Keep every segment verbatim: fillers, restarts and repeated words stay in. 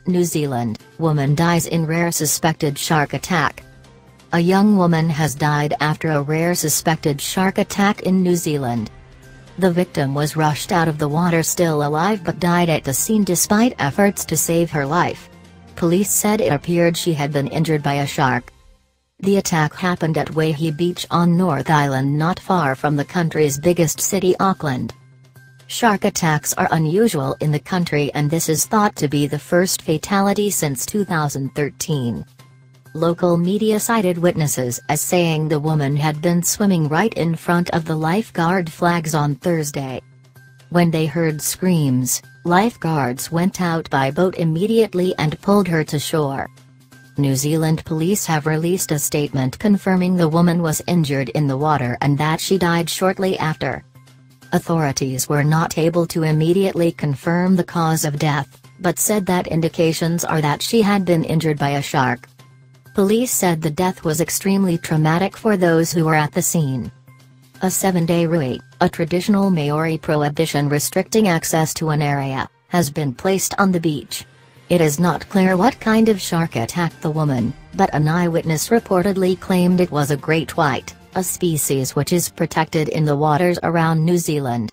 New Zealand, woman dies in rare suspected shark attack. A young woman has died after a rare suspected shark attack in New Zealand. The victim was rushed out of the water still alive but died at the scene despite efforts to save her life. Police said it appeared she had been injured by a shark. The attack happened at Waihi Beach on North Island, not far from the country's biggest city, Auckland. Shark attacks are unusual in the country, and this is thought to be the first fatality since two thousand thirteen. Local media cited witnesses as saying the woman had been swimming right in front of the lifeguard flags on Thursday. When they heard screams, lifeguards went out by boat immediately and pulled her to shore. New Zealand police have released a statement confirming the woman was injured in the water and that she died shortly after. Authorities were not able to immediately confirm the cause of death, but said that indications are that she had been injured by a shark. Police said the death was extremely traumatic for those who were at the scene. A seven-day rui, a traditional Maori prohibition restricting access to an area, has been placed on the beach. It is not clear what kind of shark attacked the woman, but an eyewitness reportedly claimed it was a great white, a species which is protected in the waters around New Zealand.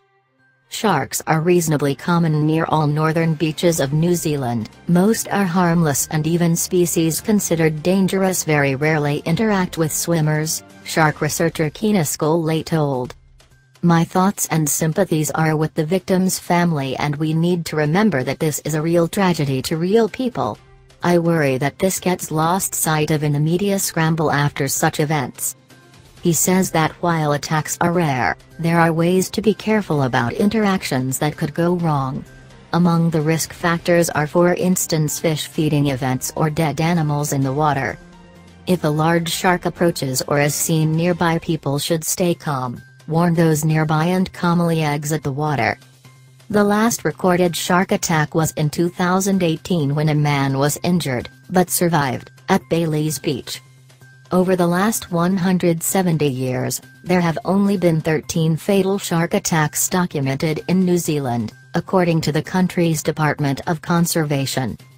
Sharks are reasonably common near all northern beaches of New Zealand. Most are harmless, and even species considered dangerous very rarely interact with swimmers, shark researcher Kina Skoley told. "My thoughts and sympathies are with the victim's family, and we need to remember that this is a real tragedy to real people. I worry that this gets lost sight of in the media scramble after such events." He says that while attacks are rare, there are ways to be careful about interactions that could go wrong. Among the risk factors are, for instance, fish feeding events or dead animals in the water. If a large shark approaches or is seen nearby, people should stay calm, warn those nearby, and calmly exit the water. The last recorded shark attack was in two thousand eighteen when a man was injured, but survived, at Bailey's Beach. Over the last one hundred seventy years, there have only been thirteen fatal shark attacks documented in New Zealand, according to the country's Department of Conservation.